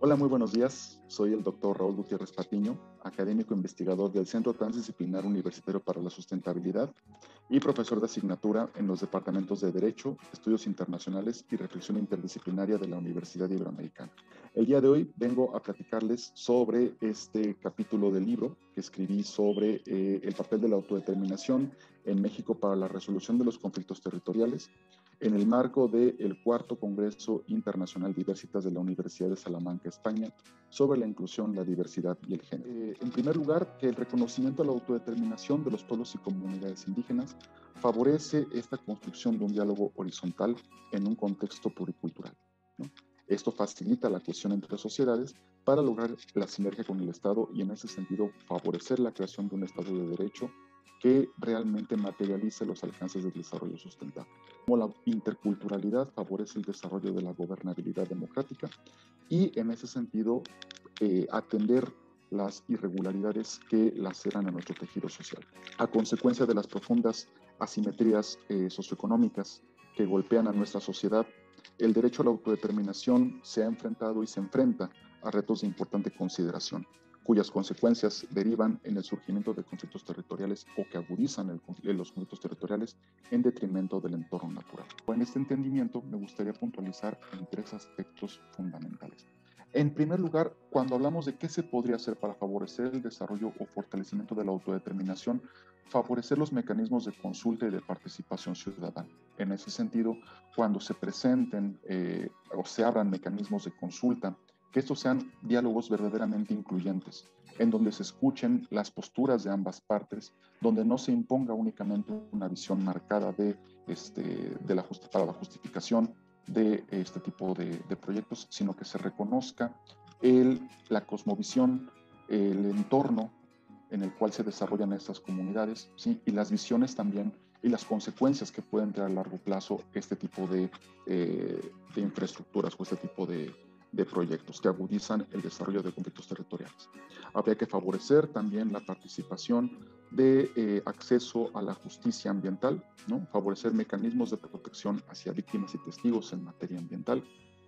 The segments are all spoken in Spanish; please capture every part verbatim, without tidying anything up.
Hola, muy buenos días. Soy el doctor Raúl Gutiérrez Patiño, académico investigador del Centro Transdisciplinar Universitario para la Sustentabilidad y profesor de asignatura en los departamentos de Derecho, Estudios Internacionales y Reflexión Interdisciplinaria de la Universidad Iberoamericana. El día de hoy vengo a platicarles sobre este capítulo del libro que escribí sobre eh, el papel de la autodeterminación en México para la resolución de los conflictos territoriales, en el marco del cuarto Congreso Internacional Diversitas de la Universidad de Salamanca, España, sobre la inclusión, la diversidad y el género. Eh, en primer lugar, que el reconocimiento a la autodeterminación de los pueblos y comunidades indígenas favorece esta construcción de un diálogo horizontal en un contexto pluricultural, ¿no? Esto facilita la cohesión entre sociedades para lograr la sinergia con el Estado y, en ese sentido, favorecer la creación de un Estado de Derecho que realmente materialice los alcances del desarrollo sustentable. Como la interculturalidad favorece el desarrollo de la gobernabilidad democrática y, en ese sentido, eh, atender las irregularidades que laceran a nuestro tejido social. A consecuencia de las profundas asimetrías eh, socioeconómicas que golpean a nuestra sociedad, el derecho a la autodeterminación se ha enfrentado y se enfrenta a retos de importante consideración, cuyas consecuencias derivan en el surgimiento de conflictos territoriales o que agudizan el, los conflictos territoriales en detrimento del entorno natural. En este entendimiento me gustaría puntualizar en tres aspectos fundamentales. En primer lugar, cuando hablamos de qué se podría hacer para favorecer el desarrollo o fortalecimiento de la autodeterminación, favorecer los mecanismos de consulta y de participación ciudadana. En ese sentido, cuando se presenten eh, o se abran mecanismos de consulta, que estos sean diálogos verdaderamente incluyentes, en donde se escuchen las posturas de ambas partes, donde no se imponga únicamente una visión marcada de, este, de la, justi- para la justificación de este tipo de, de proyectos, sino que se reconozca el, la cosmovisión, el entorno en el cual se desarrollan estas comunidades, ¿sí? Y las visiones también y las consecuencias que pueden traer a largo plazo este tipo de, eh, de infraestructuras o este tipo de, de proyectos que agudizan el desarrollo de conflictos territoriales. Habría que favorecer también la participación de eh, acceso a la justicia ambiental, ¿no? Favorecer mecanismos de protección hacia víctimas y testigos en materia ambiental,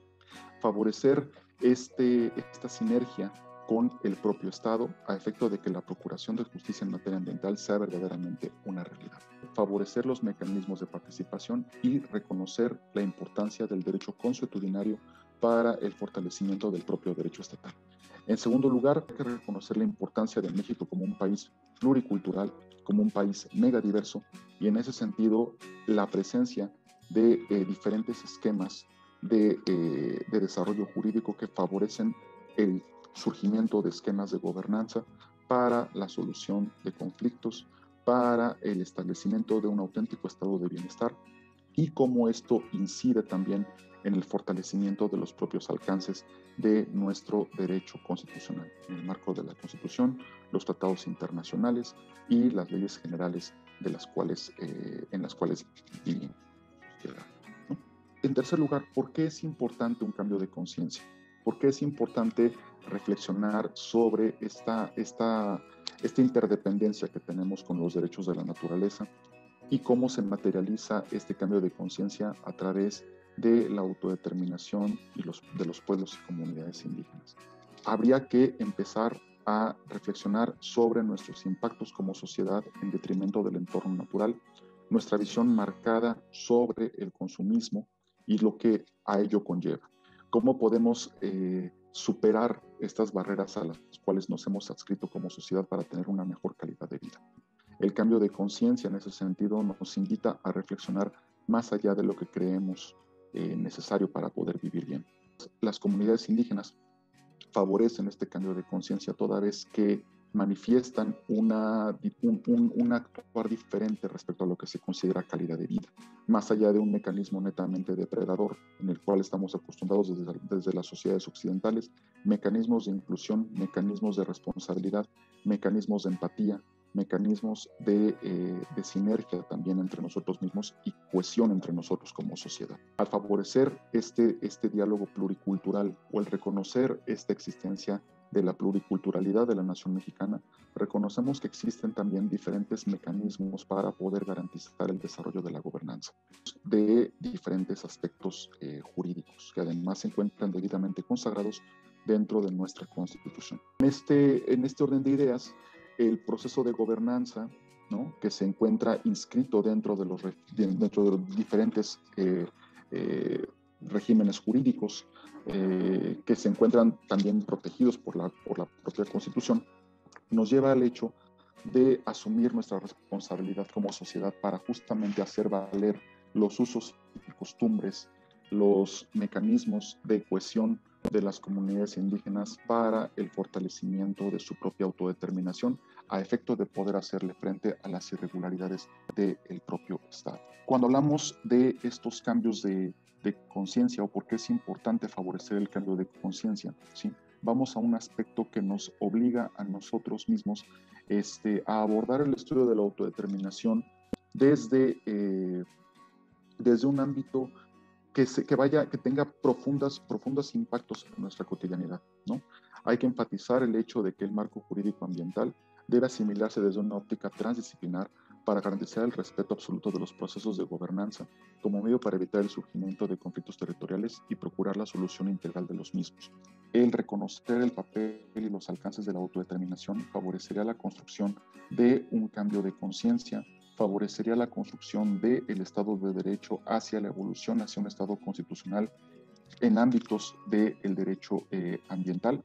favorecer este, esta sinergia con el propio Estado a efecto de que la procuración de justicia en materia ambiental sea verdaderamente una realidad. Favorecer los mecanismos de participación y reconocer la importancia del derecho consuetudinario para el fortalecimiento del propio derecho estatal. En segundo lugar, hay que reconocer la importancia de México como un país pluricultural, como un país megadiverso, y en ese sentido la presencia de eh, diferentes esquemas de, eh, de desarrollo jurídico que favorecen el surgimiento de esquemas de gobernanza para la solución de conflictos, para el establecimiento de un auténtico estado de bienestar y cómo esto incide también en el fortalecimiento de los propios alcances de nuestro derecho constitucional, en el marco de la Constitución, los tratados internacionales y las leyes generales de las cuales, eh, en las cuales vivimos. ¿No? En tercer lugar, ¿por qué es importante un cambio de conciencia? ¿Por qué es importante reflexionar sobre esta, esta, esta interdependencia que tenemos con los derechos de la naturaleza y cómo se materializa este cambio de conciencia a través de la autodeterminación y los, de los pueblos y comunidades indígenas? Habría que empezar a reflexionar sobre nuestros impactos como sociedad en detrimento del entorno natural, nuestra visión marcada sobre el consumismo y lo que a ello conlleva. ¿Cómo podemos eh, superar estas barreras a las cuales nos hemos adscrito como sociedad para tener una mejor calidad de vida? El cambio de conciencia en ese sentido nos invita a reflexionar más allá de lo que creemos eh, necesario para poder vivir bien. Las comunidades indígenas favorecen este cambio de conciencia toda vez que manifiestan una, un, un, un actuar diferente respecto a lo que se considera calidad de vida, más allá de un mecanismo netamente depredador en el cual estamos acostumbrados desde, desde las sociedades occidentales, mecanismos de inclusión, mecanismos de responsabilidad, mecanismos de empatía, mecanismos de, eh, de sinergia también entre nosotros mismos y cohesión entre nosotros como sociedad. Al favorecer este, este diálogo pluricultural o el reconocer esta existencia de la pluriculturalidad de la nación mexicana, reconocemos que existen también diferentes mecanismos para poder garantizar el desarrollo de la gobernanza de diferentes aspectos eh, jurídicos, que además se encuentran debidamente consagrados dentro de nuestra Constitución. En este, en este orden de ideas, el proceso de gobernanza, ¿no?, que se encuentra inscrito dentro de los, dentro de los diferentes eh, eh, regímenes jurídicos eh, que se encuentran también protegidos por la, por la propia Constitución, nos lleva al hecho de asumir nuestra responsabilidad como sociedad para justamente hacer valer los usos y costumbres, los mecanismos de cohesión de las comunidades indígenas para el fortalecimiento de su propia autodeterminación a efecto de poder hacerle frente a las irregularidades del propio Estado. Cuando hablamos de estos cambios de, de conciencia o por qué es importante favorecer el cambio de conciencia, ¿sí?, vamos a un aspecto que nos obliga a nosotros mismos este, a abordar el estudio de la autodeterminación desde, eh, desde un ámbito que, se, que, vaya, que tenga profundas, profundos impactos en nuestra cotidianidad, ¿no? Hay que enfatizar el hecho de que el marco jurídico ambiental debe asimilarse desde una óptica transdisciplinar para garantizar el respeto absoluto de los procesos de gobernanza como medio para evitar el surgimiento de conflictos territoriales y procurar la solución integral de los mismos. El reconocer el papel y los alcances de la autodeterminación favorecería la construcción de un cambio de conciencia, favorecería la construcción del Estado de Derecho hacia la evolución hacia un Estado constitucional en ámbitos del derecho eh, ambiental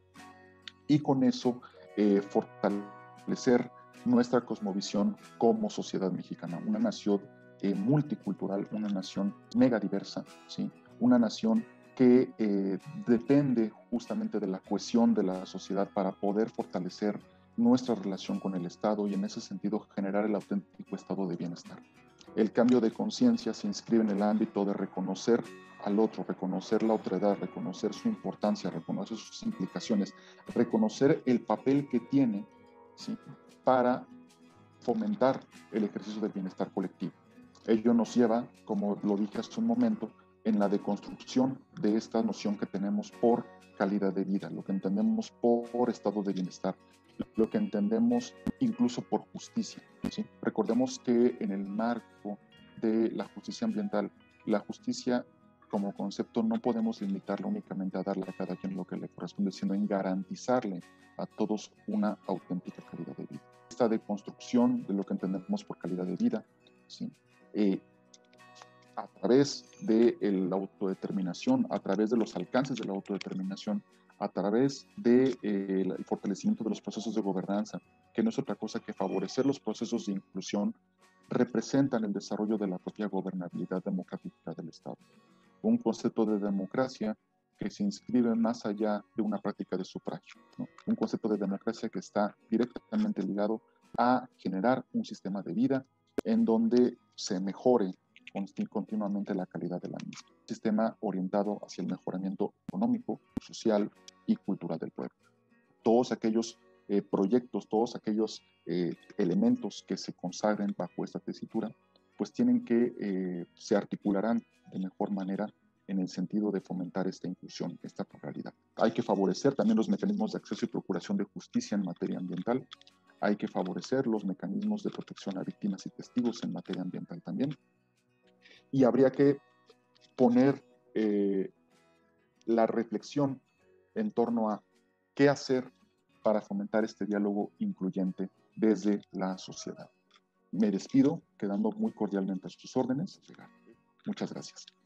y con eso eh, fortalecer nuestra cosmovisión como sociedad mexicana, una nación eh, multicultural, una nación megadiversa, ¿sí?, una nación que eh, depende justamente de la cohesión de la sociedad para poder fortalecer nuestra relación con el Estado y en ese sentido generar el auténtico estado de bienestar. El cambio de conciencia se inscribe en el ámbito de reconocer al otro, reconocer la otredad, reconocer su importancia, reconocer sus implicaciones, reconocer el papel que tiene, ¿sí?, para fomentar el ejercicio del bienestar colectivo. Ello nos lleva, como lo dije hace un momento, en la deconstrucción de esta noción que tenemos por calidad de vida, lo que entendemos por estado de bienestar, lo que entendemos incluso por justicia, ¿sí? Recordemos que en el marco de la justicia ambiental, la justicia como concepto no podemos limitarla únicamente a darle a cada quien lo que le corresponde, sino en garantizarle a todos una auténtica calidad de vida. Esta deconstrucción de lo que entendemos por calidad de vida, ¿sí?, eh, a través de la autodeterminación, a través de los alcances de la autodeterminación, a través del de, eh, el fortalecimiento de los procesos de gobernanza, que no es otra cosa que favorecer los procesos de inclusión, representan el desarrollo de la propia gobernabilidad democrática del Estado. Un concepto de democracia que se inscribe más allá de una práctica de sufragio, ¿no? Un concepto de democracia que está directamente ligado a generar un sistema de vida en donde se mejore continuamente la calidad de la misma. Un sistema orientado hacia el mejoramiento económico, social y cultural del pueblo. Todos aquellos eh, proyectos, todos aquellos eh, elementos que se consagren bajo esta tesitura, pues tienen que, eh, se articularán de mejor manera en el sentido de fomentar esta inclusión, esta pluralidad. Hay que favorecer también los mecanismos de acceso y procuración de justicia en materia ambiental. Hay que favorecer los mecanismos de protección a víctimas y testigos en materia ambiental también. Y habría que poner eh, la reflexión en torno a qué hacer para fomentar este diálogo incluyente desde la sociedad. Me despido, quedando muy cordialmente a sus órdenes. Muchas gracias.